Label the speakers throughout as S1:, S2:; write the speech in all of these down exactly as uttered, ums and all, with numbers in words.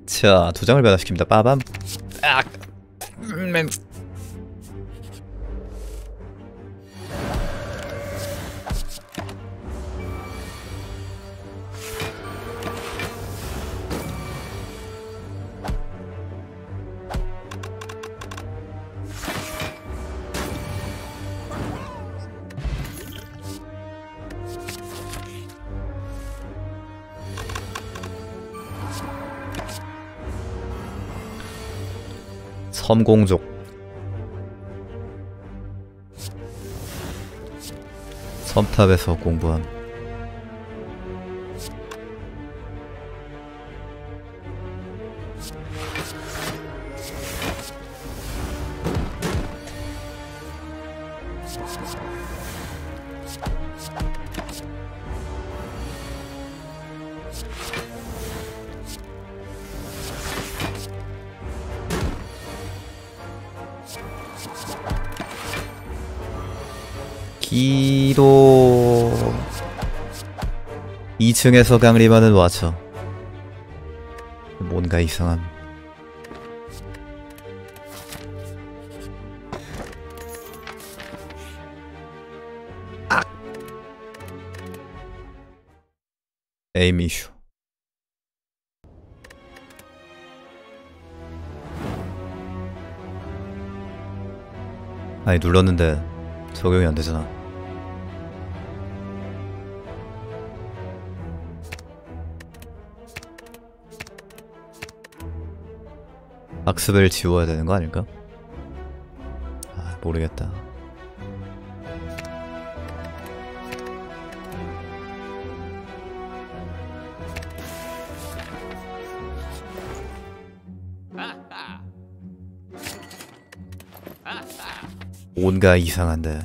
S1: 자, 두 장을 변화시킵니다. 빠밤. 아, 음, 섬공족. 섬탑에서 공부한. 기도 이 층에서 강림하는 와처. 뭔가 이상함. 악! 에이미슈. 아니 눌렀는데 적용이 안 되잖아. 학습을 지워야 되는 거 아닐까? 아, 모르겠다. 뭔가 이상한데.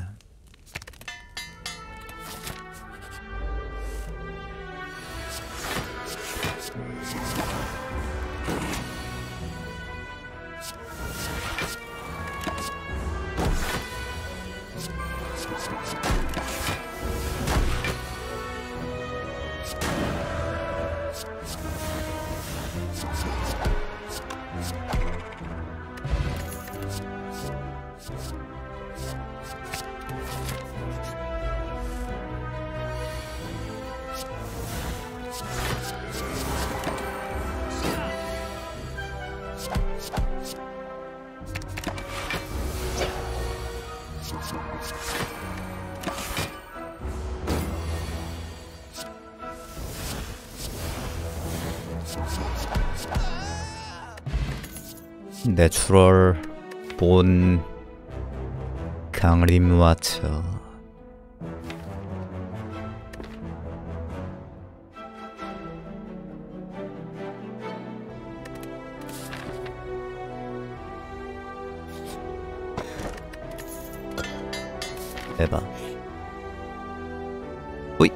S1: 내추럴 본 강림와처. 에바. 호잇.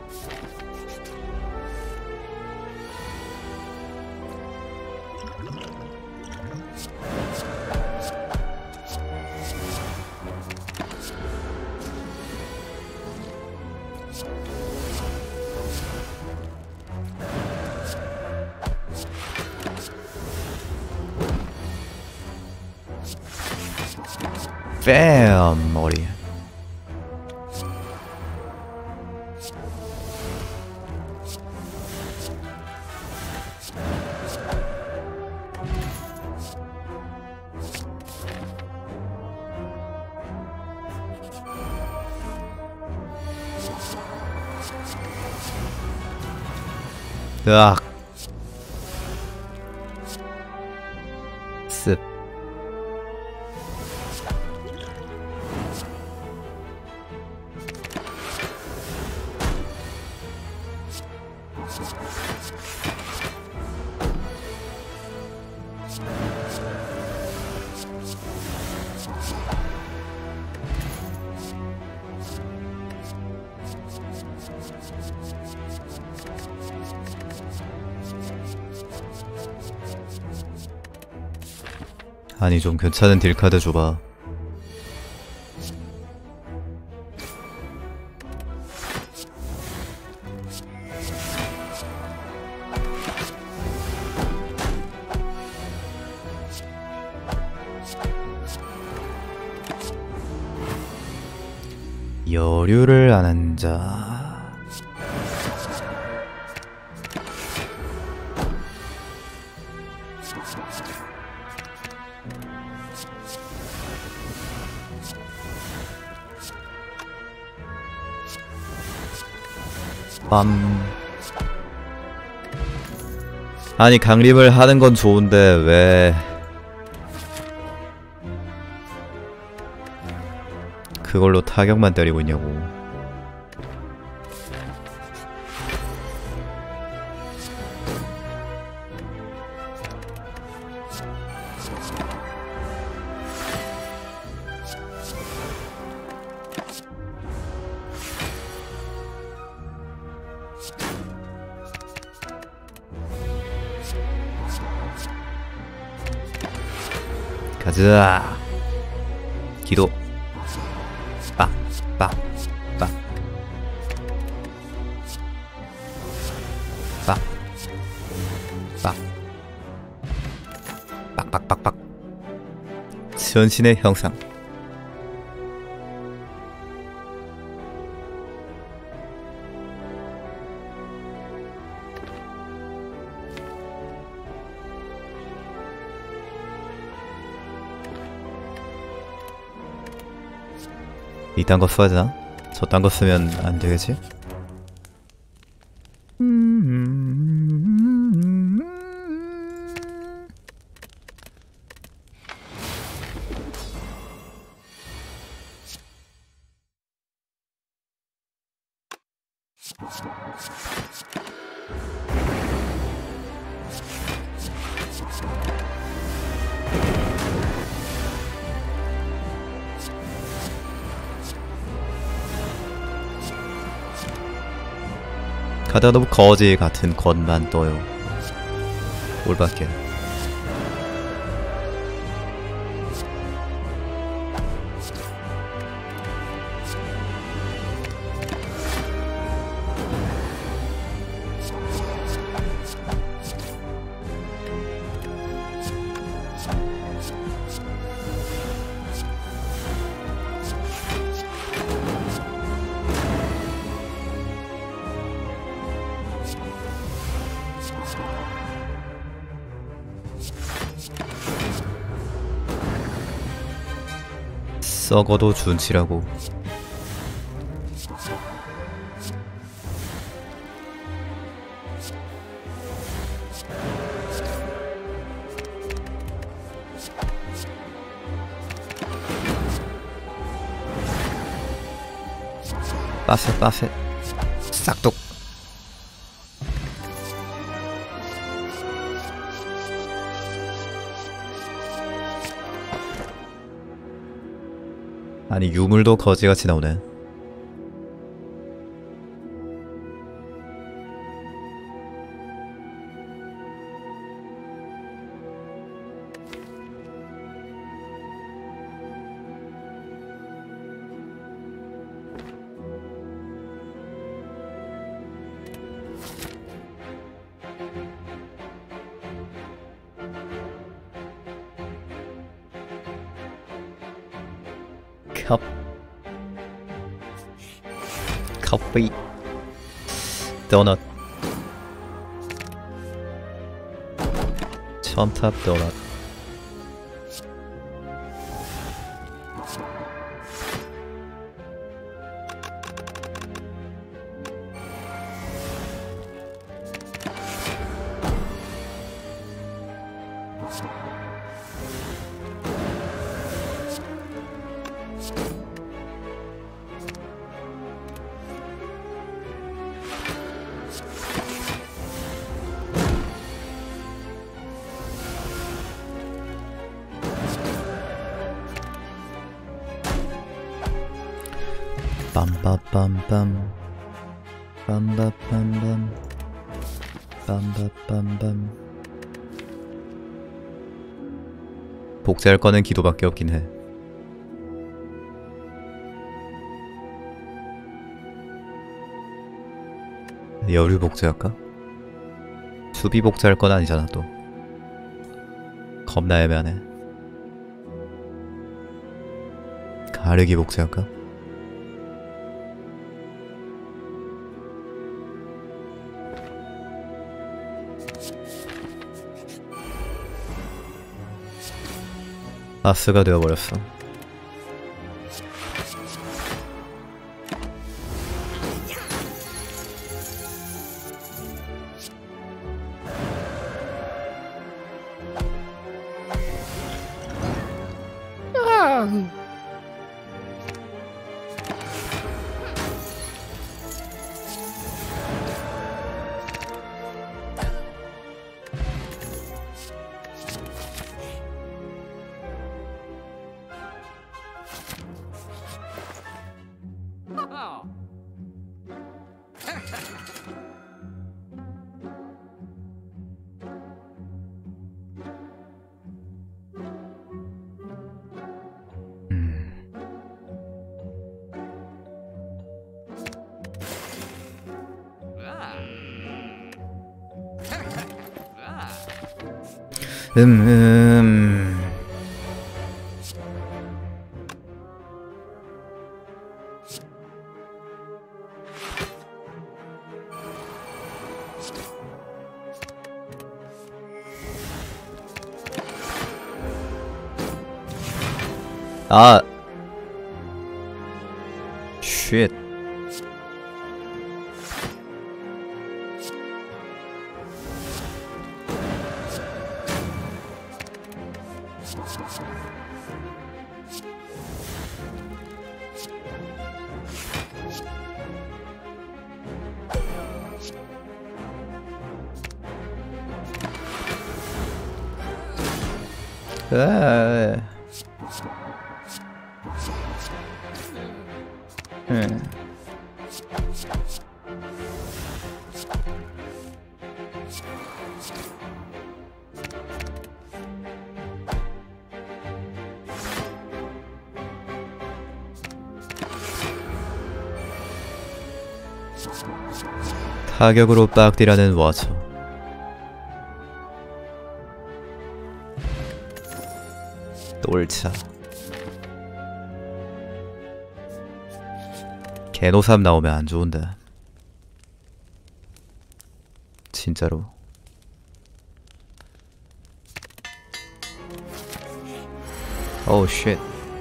S1: 뺨 머리. 으악. 습. 아니 좀 괜찮은 딜카드 줘봐. 여류를 안 한자. 빰. 아니 강림을 하는 건 좋은데 왜 그걸로 타격만 때리고 있냐고. 가자. 기도. 빡, 빡, 빡. 빡. 빡. 빡빡빡빡. 전신의 형상. 이딴 거 써야 되나? 저딴 거 쓰면 안 되겠지? 가다가 너무 거지 같은 것만 떠요. 꼴밖에. 썩어도 준치라고. 빠세 빠세 싹둑. 아니 유물도 거지같이 나오네. 컵 커피 도넛 첨탑 도넛. 빰빠빰빰 빰빠빰빰 빰빠빰빰. 복제할 거는 기도밖에 없긴 해. 여류 복제할까? 수비 복제할 건 아니잖아 또. 겁나 애매하네. 가르기 복제할까? 아스가 되어버렸어. 음, 음. 아, 쉣. 아, 음. 타격으로 빡디라는 워처. 똘차. 개노삼 나오면 안 좋은데. 진짜로. 어우 쉣.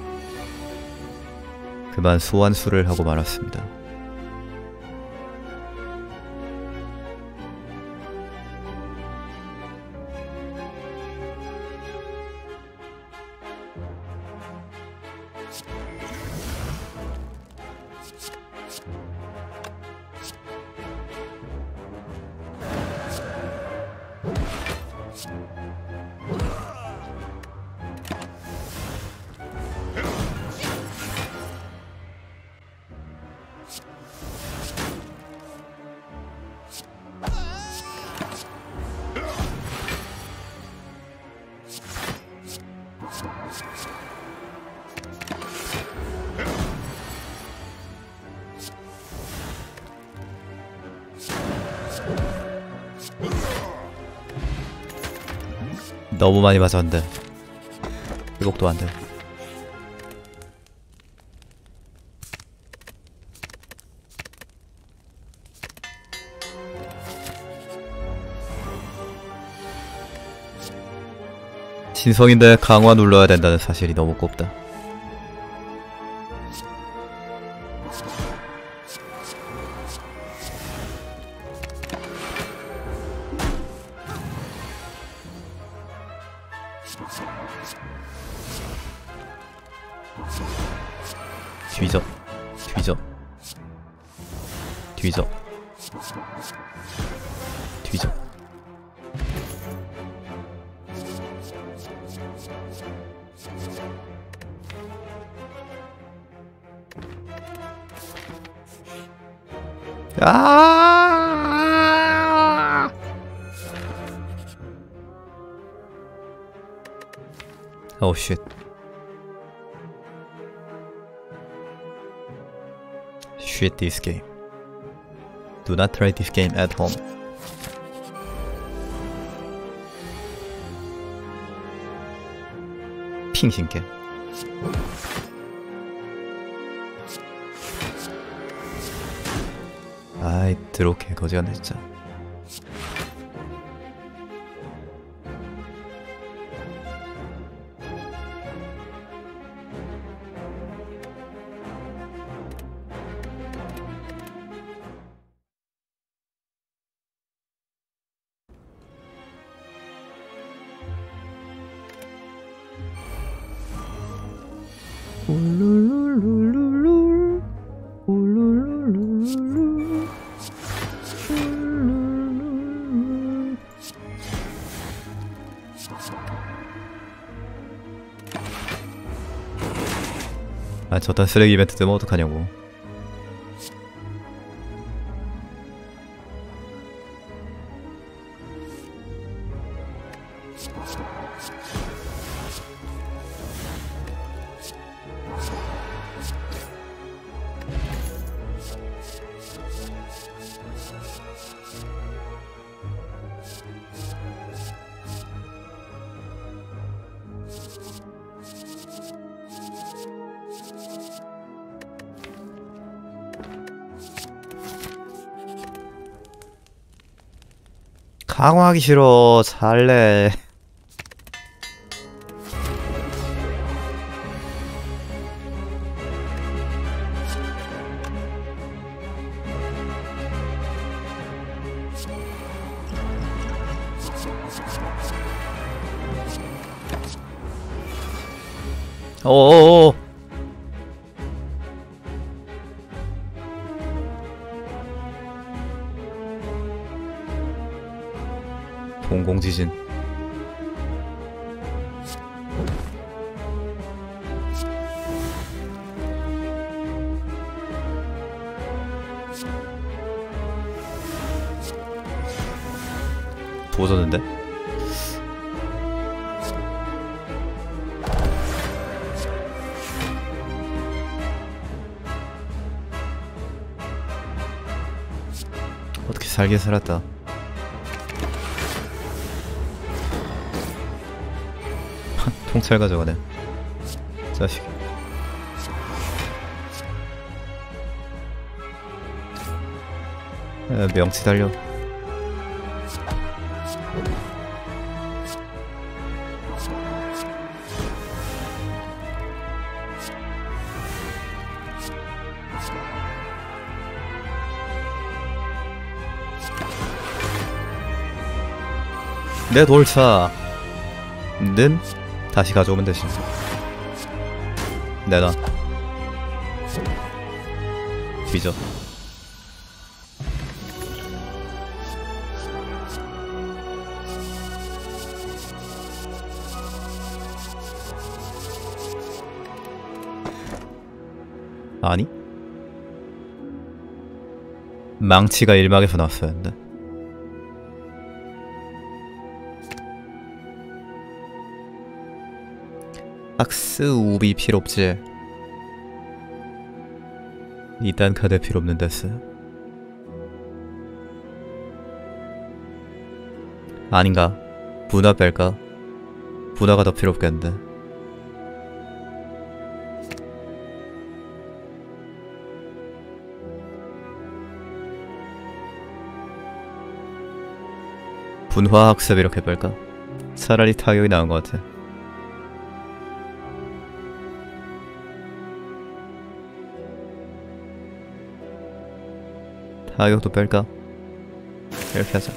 S1: 그만 소환수를 하고 말았습니다. 너무 많이 맞았는데 회복도 안돼. 신성인데 강화 눌러야 된다는 사실이 너무 꼽다. 뒤져 뒤져 뒤져 뒤져. 아! Oh shit. Shit this game. Do not try this game at home. 핑신게. 아이 드럽게 거지같네 진짜. 울룰룰룰룰 울룰룰룰룰 울룰룰룰. 아 저딴 쓰레기 이벤트 뜨면 어떡하냐고. 강화하기 싫어. 잘래. 어어어. 공공지진. 도졌는데? 어떻게 살긴 살았다. 통찰 가져가네. 자식. 아, 명치 달려. 내 돌차 는 다시 가져오면 되지. 내놔. 뒤져. 아니? 망치가 일막에서 나왔어야 했는데. 박스 우비 필요 없지. 이딴 카드 필요 없는 데스. 아닌가? 분화 뺄까? 분화가 더 필요 없겠는데. 분화 학습 이렇게 뺄까? 차라리 타격이 나은 것 같아. 타격도 뺄까? 이렇게 하자.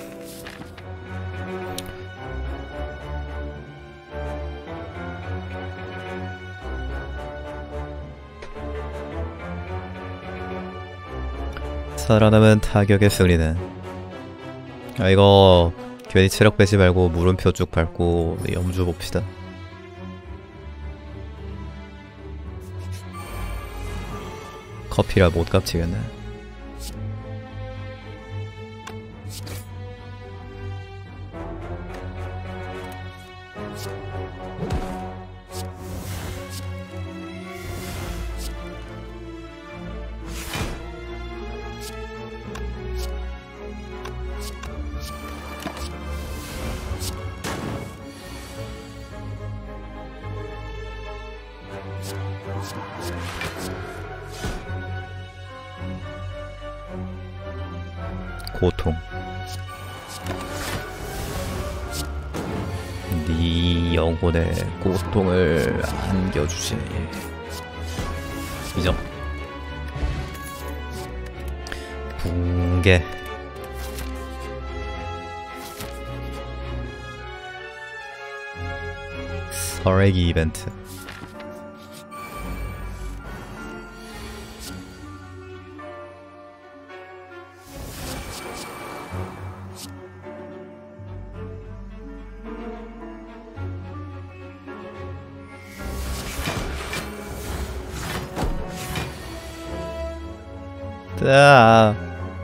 S1: 살아남은 타격의 승리는. 아 이거 괜히 체력 빼지 말고 물음표 쭉 밟고 염주 봅시다. 커피라 못 값치겠네. 고통. 네 영혼의 고통을 안겨주지. 이정. 붕괴. 설애기 이벤트. 뜨아.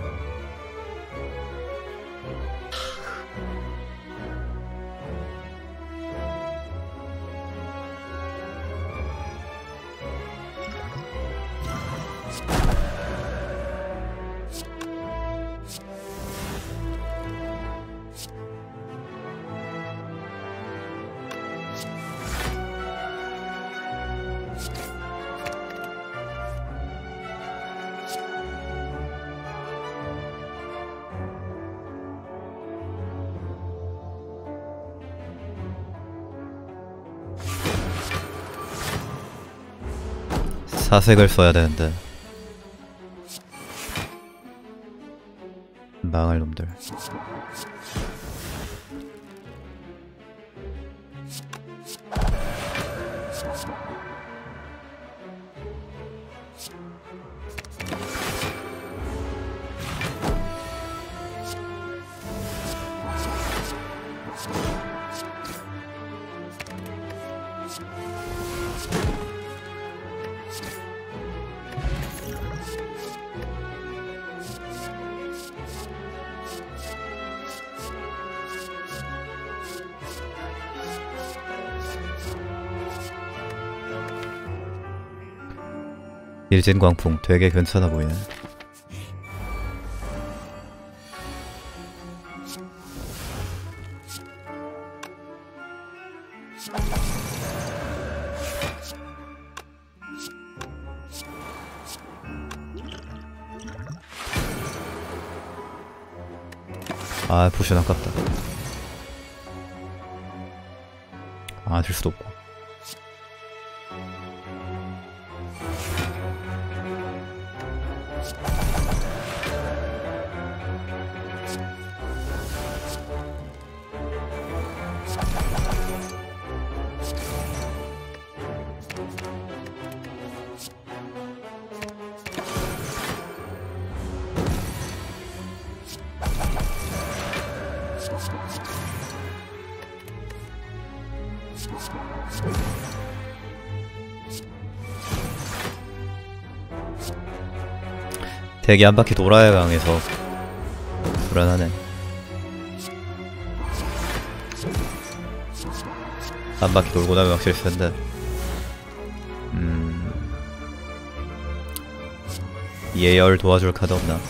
S1: 사색을 써야 되는데. 망할 놈들. 일진광풍 되게 괜찮아 보이네. 아, 포션 아깝다. 아, 들 수도 없고. 되게 한 바퀴 돌아야 강해서 불안하네. 한 바퀴 돌고 나면 확실히 센데. 음... 예열 도와줄 카드 없나?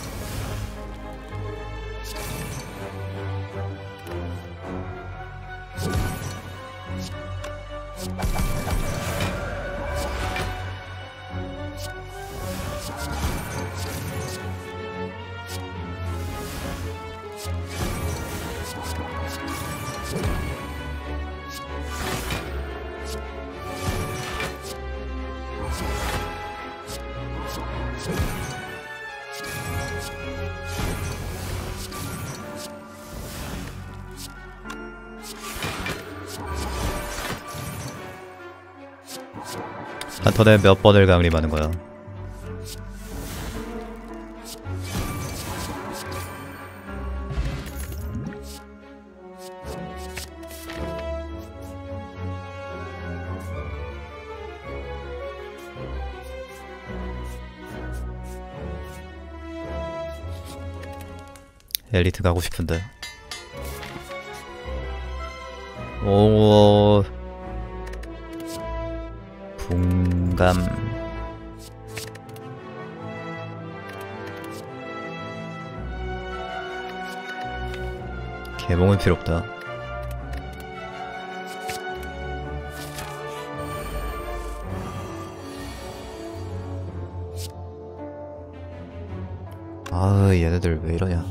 S1: 한 턴에 몇 번을 강림하는 거야. 엘리트 가고 싶은데. 오... 분감. 개봉은 필요 없다. 아, 얘네들 왜 이러냐.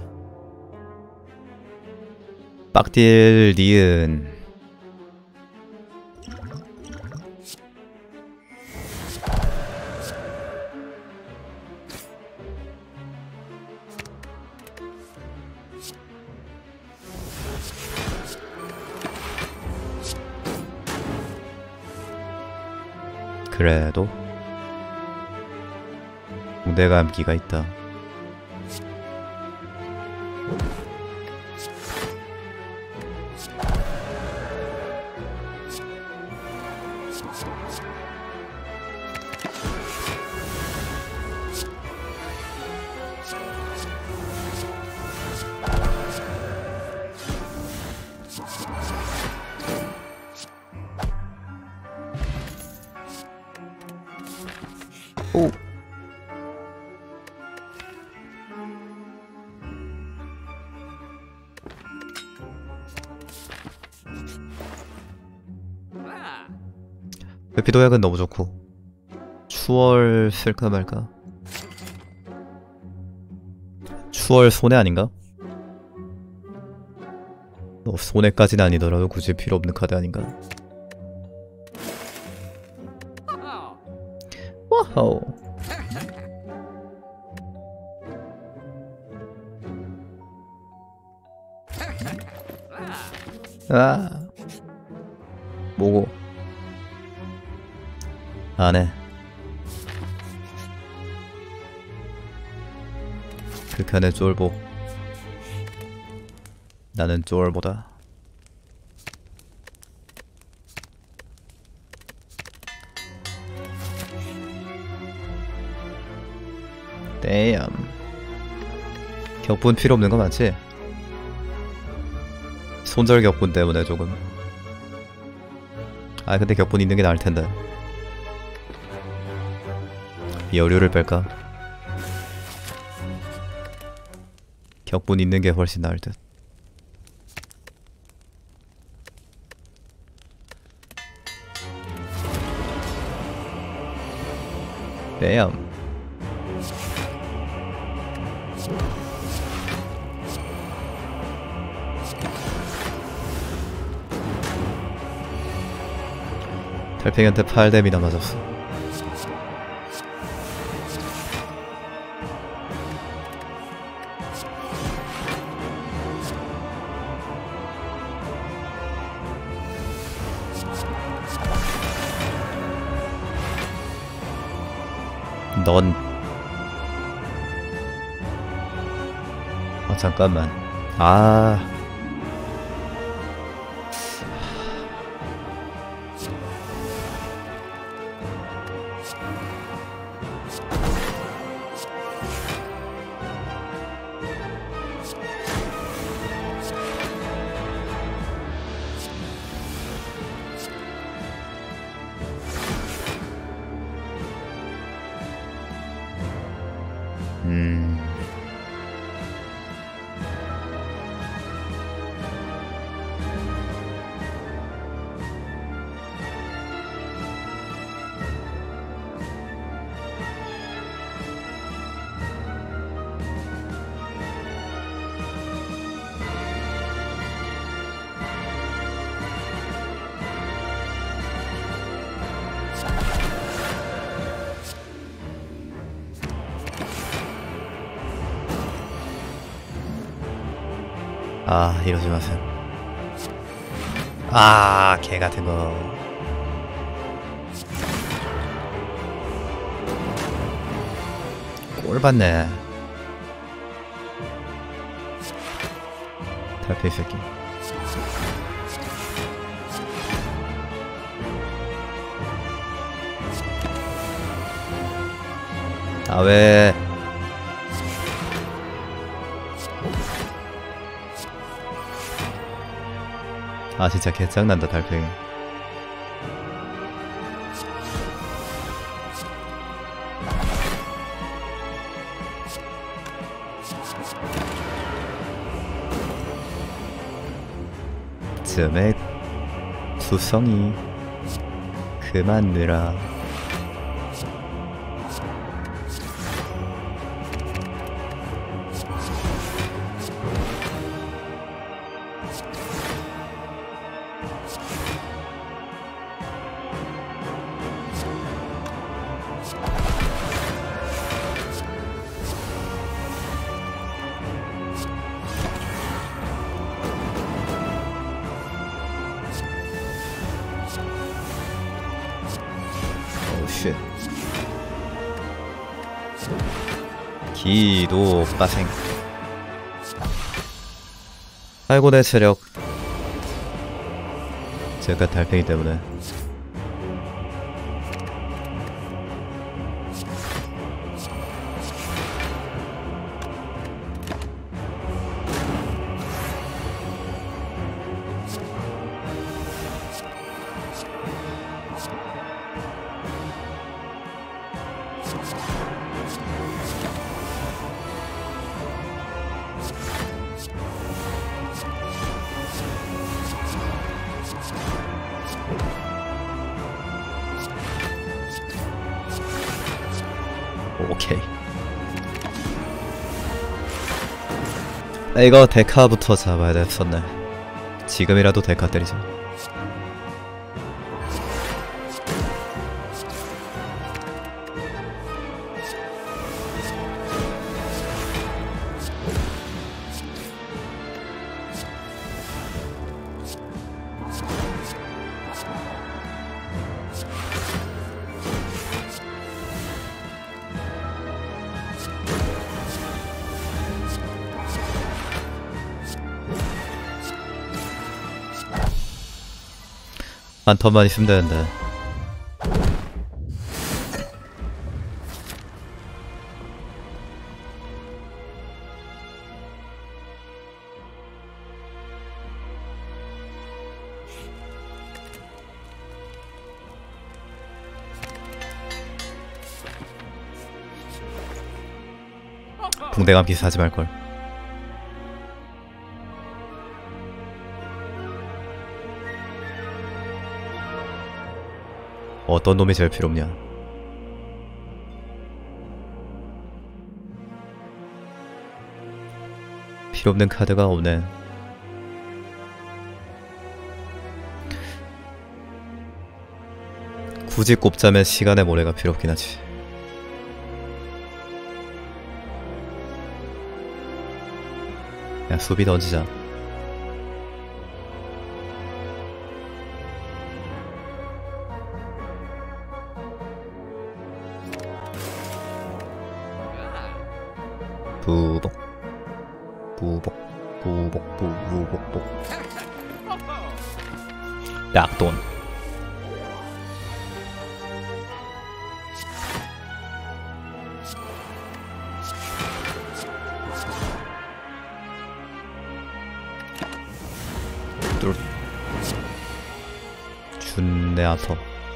S1: 빡딜 니은. 그래도 공대감기가 있다. 오. 회피도약은 너무 좋고 추월 쓸까 말까. 추월 손해 아닌가? 너 손해까지는 아니더라도 굳이 필요 없는 카드 아닌가? 와우. 아. 뭐고? 안해. 극한의 쫄보. 나는 쫄보다. 댐. 격분 필요 없는 거 맞지? 손절 격분 때문에 조금. 아 근데 격분 있는 게 나을 텐데. 여류를 뺄까? 격분 있는 게 훨씬 나을 듯. 뱀. 달팽이한테 팔 뎀이나 맞았어. 넌. 아 잠깐만. 아. 음. 아 이러지 마세요. 아 개같은 거. 꼴받네. 달팽이 새끼. 아 왜? 아 진짜 개짱난다 달팽이. 쯤에 수성이 그만 느라. 쉣. 기도 빠생. 아이고 내 체력. 제가 달팽이 때문에. 오케이. 아, 이거 데카부터 잡아야 됐었네. 지금이라도 데카 때리자. 한 턴만 있으면 되는데. 붕대감 기사하지 말걸. 어떤 놈이 제일 필요 없냐? 필요 없는 카드가 없네. 굳이 꼽자면 시간의 모래가 필요 없긴 하지. 야, 수비 던지자. 부복 부복 부복 부복복 약돈. 뚫 준내 아터.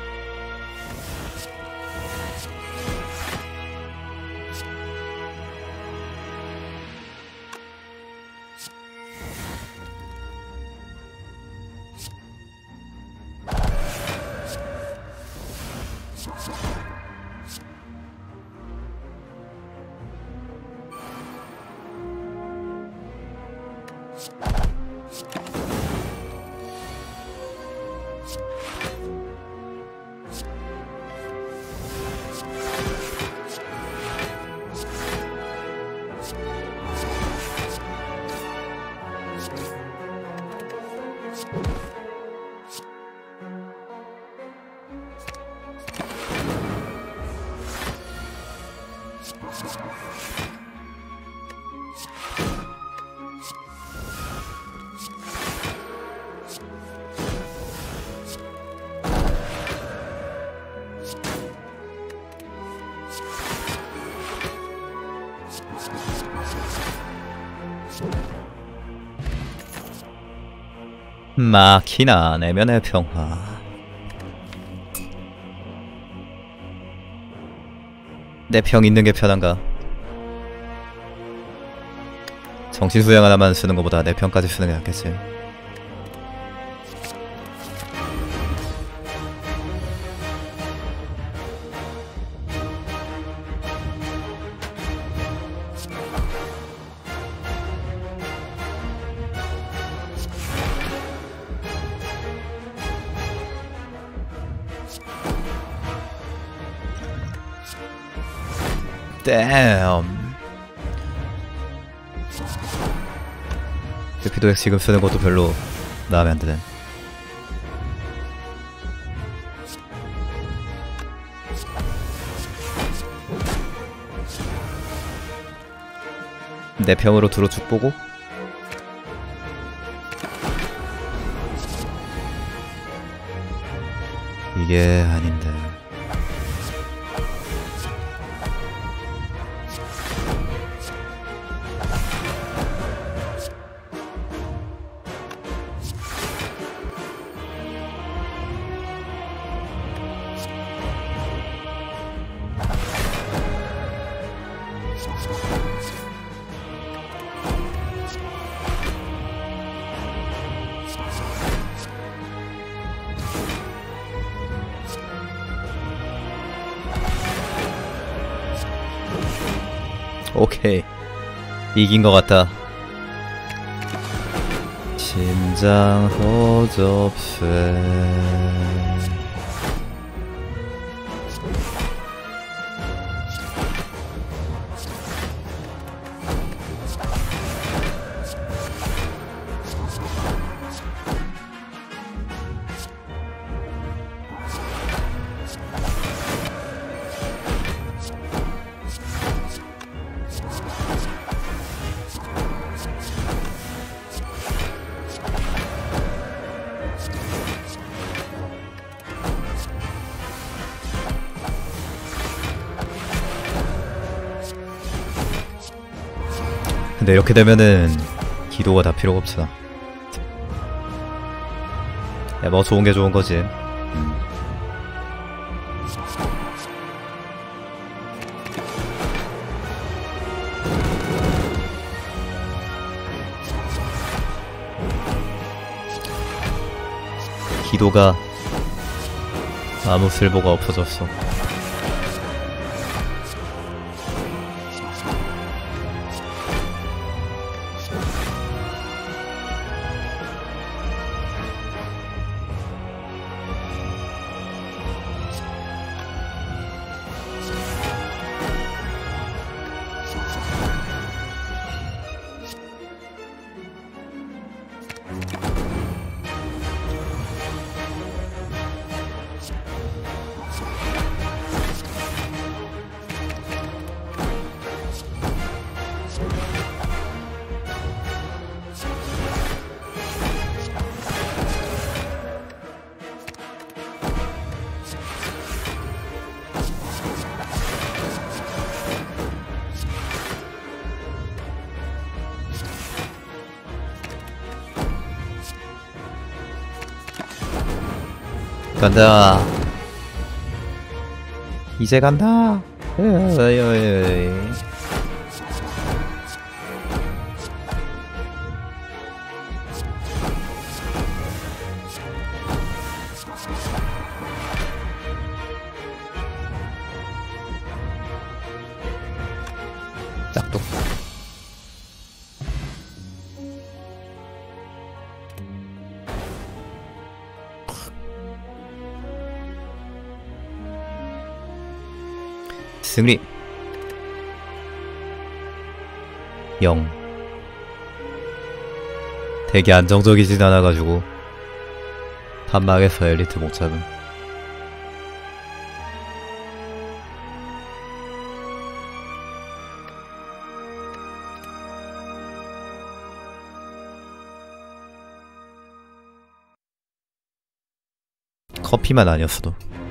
S1: 마키나 내면의 평화. 내 평 있는 게 편한가? 정신수양 하나만 쓰는 것보다 내 평까지 쓰는 게 낫겠지. 댐. 피도엑 지금 쓰는 것도 별로 마음에 안 드네. 내 평으로 들어 쭉 보고 이게 아닌데. 오케이. 이긴 것 같다. 심장 허접세. 근데 이렇게 되면은 기도가 다 필요가 없어. 야, 뭐 좋은 게 좋은 거지. 음. 기도가 아무 쓸모가 없어졌어. 간다. 이제 간다. 에이, 에이, 에이. 짝도. 승리. 영. 되게 안정적이진 않아가지고 단막에서 엘리트 못 잡음. 커피만 아니었어도